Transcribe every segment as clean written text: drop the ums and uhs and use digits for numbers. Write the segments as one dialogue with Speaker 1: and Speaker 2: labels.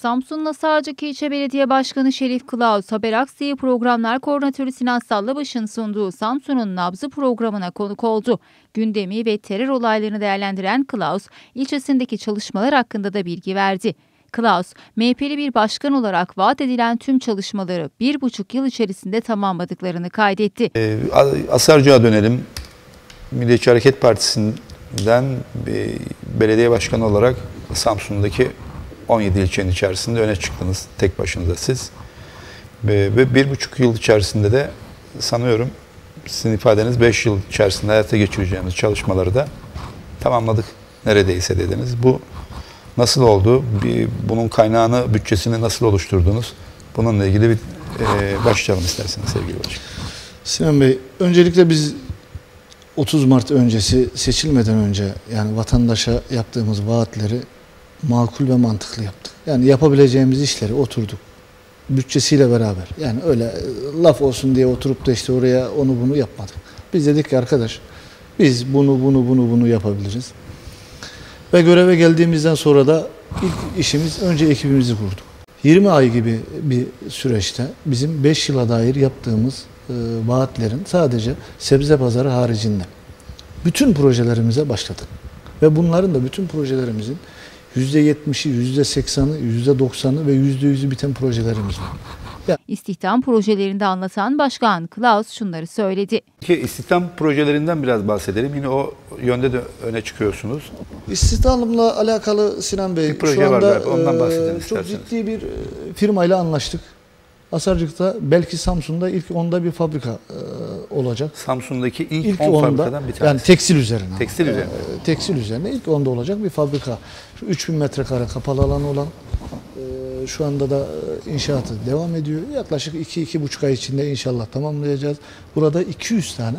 Speaker 1: Samsun Nasarcık İlçe Belediye Başkanı Şerif Kılavuz, Haber Aksi Programlar Koordinatörü Sinan Sallabaş'ın sunduğu Samsun'un Nabzı programına konuk oldu. Gündemi ve terör olaylarını değerlendiren Kılavuz, ilçesindeki çalışmalar hakkında da bilgi verdi. Kılavuz, MHP'li bir başkan olarak vaat edilen tüm çalışmaları 1,5 yıl içerisinde tamamladıklarını kaydetti.
Speaker 2: Asarcık'a dönelim. Milliyetçi Hareket Partisi'nden belediye başkanı olarak Samsun'daki 17 ilçenin içerisinde öne çıktınız. Tek başınıza siz. Ve 1,5 yıl içerisinde de sanıyorum sizin ifadeniz 5 yıl içerisinde hayata geçireceğimiz çalışmaları da tamamladık neredeyse dediniz. Bu nasıl oldu? Bunun kaynağını, bütçesini nasıl oluşturdunuz? Bununla ilgili bir başlayalım isterseniz sevgili başkanım.
Speaker 3: Sinan Bey, öncelikle biz 30 Mart öncesi seçilmeden önce yani vatandaşa yaptığımız vaatleri makul ve mantıklı yaptık. Yani yapabileceğimiz işleri oturduk. Bütçesiyle beraber. Yani öyle laf olsun diye oturup da işte oraya onu bunu yapmadık. Biz dedik ki arkadaş biz bunu yapabiliriz. Ve göreve geldiğimizden sonra da ilk işimiz önce ekibimizi kurduk. 20 ay gibi bir süreçte bizim 5 yıla dair yaptığımız vaatlerin sadece sebze pazarı haricinde bütün projelerimize başladık. Ve bunların da bütün projelerimizin %70'i, %80'i, %90'ı ve %100'ü biten projelerimiz var.
Speaker 1: İstihdam projelerinde anlatan Başkan Kılavuz şunları söyledi.
Speaker 2: İstihdam projelerinden biraz bahsedelim. Yine o yönde de öne çıkıyorsunuz.
Speaker 3: İstihdamla alakalı Sinan Bey,
Speaker 2: bir proje
Speaker 3: şu anda
Speaker 2: var, ondan bahsedelim
Speaker 3: çok
Speaker 2: isterseniz.
Speaker 3: ciddi bir firmayla anlaştık. Asarcık'ta belki Samsun'da ilk 10'da bir fabrika olacak.
Speaker 2: Samsun'daki ilk 10 fabrikadan bir tanesi.
Speaker 3: Yani tekstil üzerine.
Speaker 2: Tekstil üzerine.
Speaker 3: Tekstil üzerine ilk 10'da olacak bir fabrika. Şu 3000 metrekare kapalı alanı olan şu anda da inşaatı devam ediyor. Yaklaşık 2-2,5 ay içinde inşallah tamamlayacağız. Burada 200 tane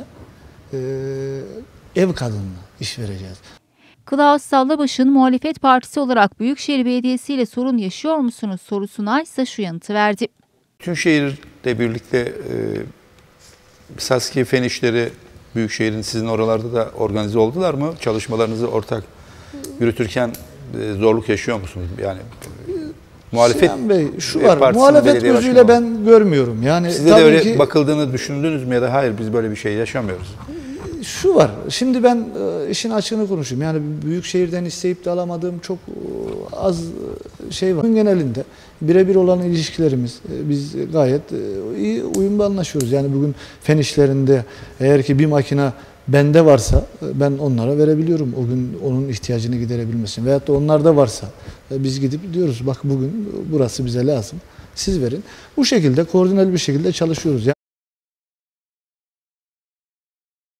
Speaker 3: ev kadınına iş vereceğiz.
Speaker 1: Kılavuz Sallabaş'ın muhalefet partisi olarak Büyükşehir Belediyesi ile sorun yaşıyor musunuz sorusuna ise şu yanıtı verdi.
Speaker 2: Tünşehir'le birlikte Saskiye Fen İşleri Büyükşehir'in sizin oralarda da organize oldular mı? Çalışmalarınızı ortak yürütürken zorluk yaşıyor musunuz? Yani muhalefet
Speaker 3: Sinan Bey, şu var, muhalefet gözüyle ben görmüyorum. Yani
Speaker 2: size de öyle bakıldığını düşündünüz mü ya da hayır biz böyle bir şey yaşamıyoruz?
Speaker 3: Şu var, şimdi ben işin açığını konuşayım. Yani Büyükşehir'den isteyip de alamadığım çok az şey var. Bunun genelinde birebir olan ilişkilerimiz, biz gayet iyi uyumlu anlaşıyoruz. Yani bugün fen işlerinde eğer ki bir makine bende varsa ben onlara verebiliyorum. O gün onun ihtiyacını giderebilmesin. Veyahut da onlarda varsa biz gidip diyoruz bak bugün burası bize lazım. Siz verin. Bu şekilde koordineli bir şekilde çalışıyoruz.